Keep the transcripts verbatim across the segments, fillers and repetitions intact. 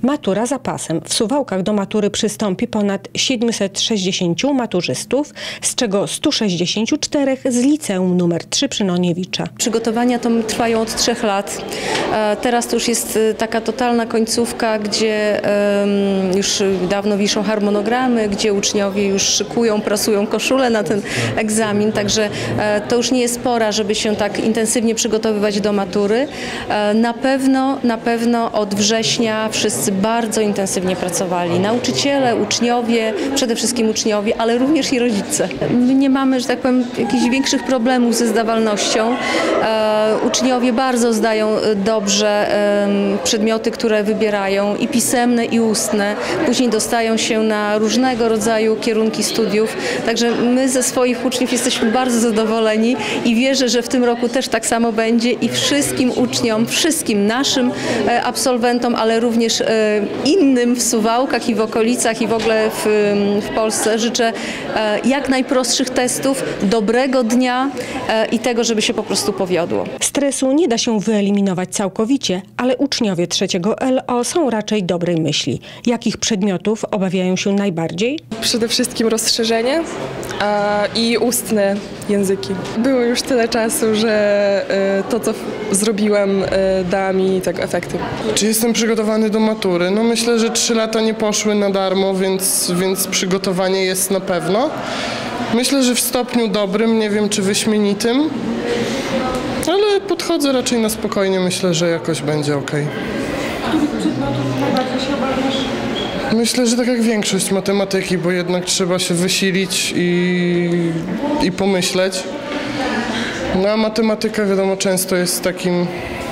Matura za pasem. W Suwałkach do matury przystąpi ponad siedemset sześćdziesięciu maturzystów, z czego stu sześćdziesięciu czterech z liceum numer trzy przy Noniewicza. Przygotowania to trwają od trzech lat. Teraz to już jest taka totalna końcówka, gdzie już dawno wiszą harmonogramy, gdzie uczniowie już szykują, prasują koszulę na ten egzamin, także to już nie jest pora, żeby się tak intensywnie przygotowywać do matury. Na pewno, na pewno od września wszyscy bardzo intensywnie pracowali. Nauczyciele, uczniowie, przede wszystkim uczniowie, ale również i rodzice. My nie mamy, że tak powiem, jakichś większych problemów ze zdawalnością. E, uczniowie bardzo zdają dobrze e, przedmioty, które wybierają, i pisemne, i ustne. Później dostają się na różnego rodzaju kierunki studiów. Także my ze swoich uczniów jesteśmy bardzo zadowoleni i wierzę, że w tym roku też tak samo będzie i wszystkim uczniom, wszystkim naszym e, absolwentom, ale również e, innym w Suwałkach i w okolicach i w ogóle w, w Polsce życzę e, jak najprostszych testów, dobrego dnia e, i tego, żeby się po prostu powiodło. Stresu nie da się wyeliminować całkowicie, ale uczniowie trzeciego L O są raczej dobrej myśli. Jakich przedmiotów obawiają się najbardziej? Przede wszystkim rozszerzenie a, i ustne języki. Było już tyle czasu, że y, to, co zrobiłem, y, da mi tego efekty. Czy jestem przygotowany do matury? No myślę, że trzy lata nie poszły na darmo, więc, więc przygotowanie jest na pewno. Myślę, że w stopniu dobrym, nie wiem czy wyśmienitym, ale podchodzę raczej na spokojnie, myślę, że jakoś będzie ok. Których przedmiotów najbardziej się obawiasz? Myślę, że tak jak większość matematyki, bo jednak trzeba się wysilić i, i pomyśleć. No a matematyka, wiadomo, często jest takim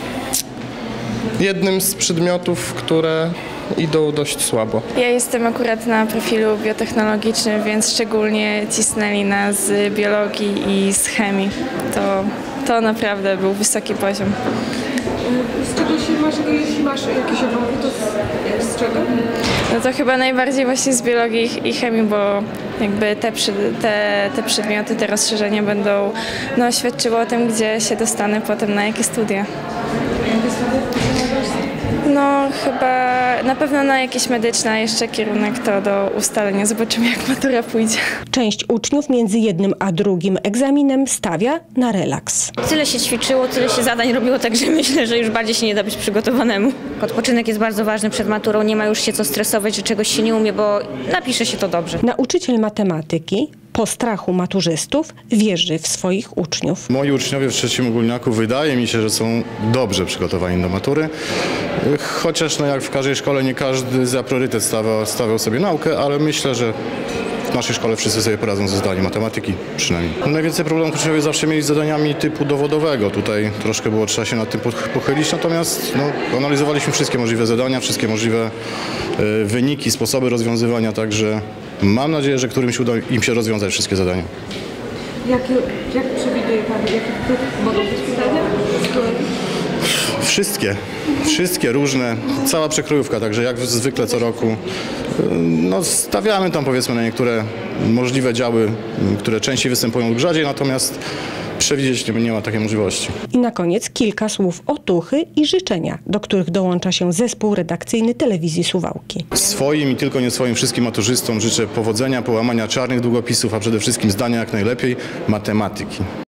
jednym z przedmiotów, które idą dość słabo. Ja jestem akurat na profilu biotechnologicznym, więc szczególnie cisnęli nas z biologii i z chemii. To, to naprawdę był wysoki poziom. Z czego się masz, jeśli masz jakieś obawy, to z, z czego? No to chyba najbardziej właśnie z biologii i chemii, bo jakby te, te, te przedmioty, te rozszerzenia będą no, świadczyły o tym, gdzie się dostanę potem na jakie studia. No chyba na pewno na jakieś medyczne, a jeszcze kierunek to do ustalenia. Zobaczymy, jak matura pójdzie. Część uczniów między jednym a drugim egzaminem stawia na relaks. Tyle się ćwiczyło, tyle się zadań robiło, także myślę, że już bardziej się nie da być przygotowanemu. Odpoczynek jest bardzo ważny przed maturą, nie ma już się co stresować, że czegoś się nie umie, bo napisze się to dobrze. Nauczyciel matematyki po strachu maturzystów wierzy w swoich uczniów. Moi uczniowie w trzecim ogólniaku wydaje mi się, że są dobrze przygotowani do matury. Chociaż no jak w każdej szkole nie każdy za priorytet stawiał, stawiał sobie naukę, ale myślę, że w naszej szkole wszyscy sobie poradzą ze zadaniem matematyki przynajmniej. Najwięcej problemów uczniowie zawsze mieli z zadaniami typu dowodowego. Tutaj troszkę było trzeba się nad tym pochylić, natomiast no, analizowaliśmy wszystkie możliwe zadania, wszystkie możliwe y, wyniki, sposoby rozwiązywania, także mam nadzieję, że którymś uda im się rozwiązać wszystkie zadania. Jakie, jak przewiduje Pan, jakie mogą być pytania? Wszystkie, wszystkie różne, cała przekrojówka, także jak zwykle co roku. No, stawiamy tam powiedzmy na niektóre możliwe działy, które częściej występują lub rzadziej, natomiast przewidzieć nie, nie ma takiej możliwości. I na koniec kilka słów otuchy i życzenia, do których dołącza się zespół redakcyjny Telewizji Suwałki. Swoim i tylko nie swoim wszystkim maturzystom życzę powodzenia, połamania czarnych długopisów, a przede wszystkim zdania jak najlepiej matematyki.